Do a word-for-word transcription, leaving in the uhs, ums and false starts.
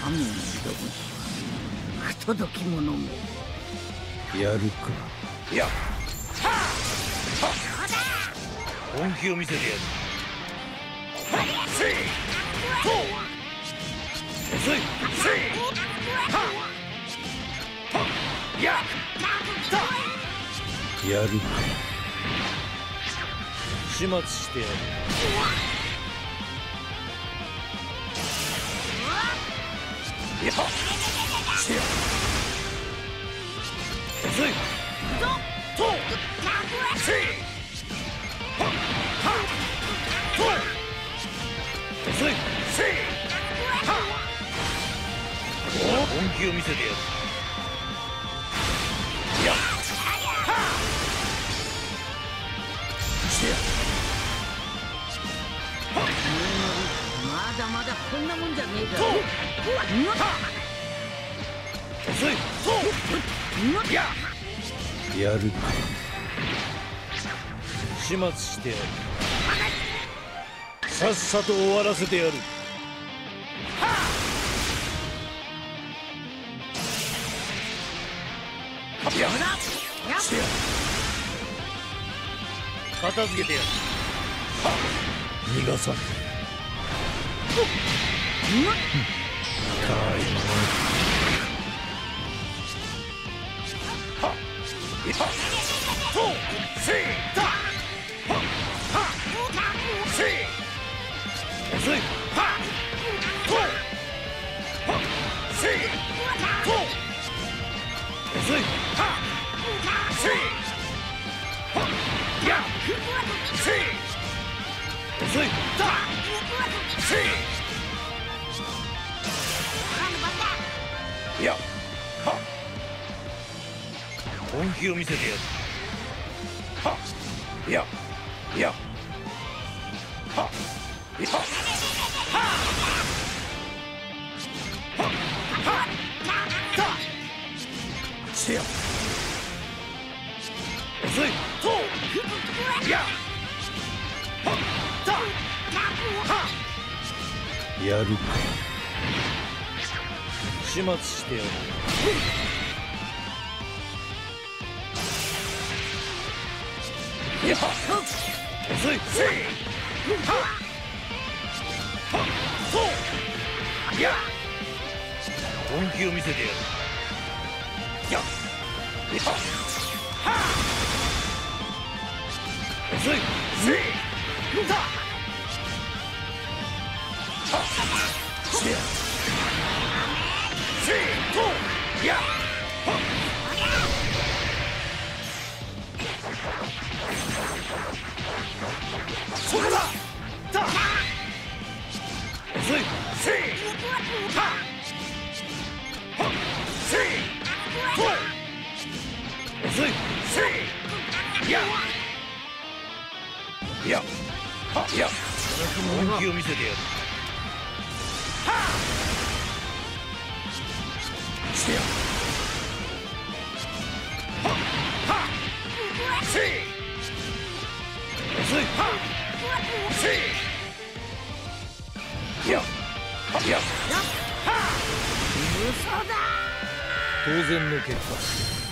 神に挑む不届き者め。 やるか。 いや、本気を見せてやる。せいと遅いせいややるか。 始末してやる。やっせや遅いとせいはと遅いせいは本気を見せてやる。やっはせやまだまだこんなもんじゃねえか。 と遅いとややるか。 始末してやる。さっさと終わらせてやる。やせや片付けてやる。 逃がさん。たいいやとせいだははせい遅いはとはせいと遅いはせいはやせい遅いだせいいやは本気を見せてやる。はいやいやはいやはははだせや遅いといやはだはやるか。 始末してやる。いや遅いせいははそういや本気を見せてやる。やいやは遅いせいだはせやせいとやはそれだだ遅いせいははせいと遅いせいやいやはいや本気を見せてやる。はせやははせい遅いはせいやはいやは嘘だ。 当然の結果。